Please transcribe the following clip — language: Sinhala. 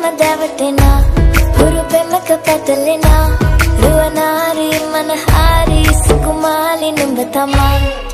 දැවටෙනා හුරු පෙමක පැටලෙනා රුවනාරි මනහාරි සුකුමාලි නුඹ තමා